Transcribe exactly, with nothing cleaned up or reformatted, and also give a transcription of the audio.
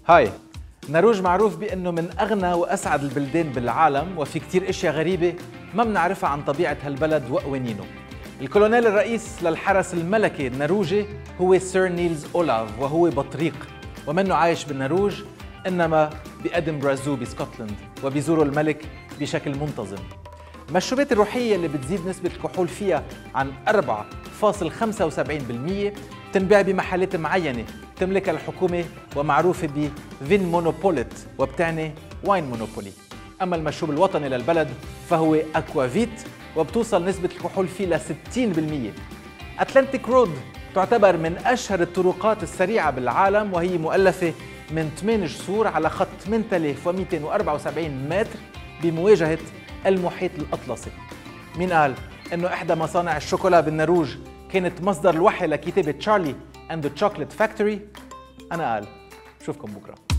هاي، نرويج معروف بأنه من أغنى وأسعد البلدان بالعالم، وفي كتير أشياء غريبة ما بنعرفها عن طبيعة هالبلد وقوانينه. الكولونيل الرئيس للحرس الملكي النرويجي هو سير نيلز أولاف، وهو بطريق ومنه عايش بالنرويج، إنما بأدنبرا زو بسكوتلند، وبيزوره الملك بشكل منتظم. المشروبات الروحية اللي بتزيد نسبة الكحول فيها عن أربعة فاصلة خمسة وسبعين بالمئة بتنباع بمحلات معينة تملكها الحكومة ومعروفة بفين مونوبوليت، وبتعني واين مونوبولي. أما المشروب الوطني للبلد فهو أكوافيت، وبتوصل نسبة الكحول فيه ل ستين بالمئة. أتلانتيك رود تعتبر من أشهر الطرقات السريعة بالعالم، وهي مؤلفة من ثمانية جسور على خط ثمانية آلاف ومئتين وأربعة وسبعين متر بمواجهة المحيط الأطلسي. مين قال إنه إحدى مصانع الشوكولا بالنرويج كانت مصدر الوحي لكتابة تشارلي and the Chocolate Factory؟ أنا قال. بشوفكم بكرة.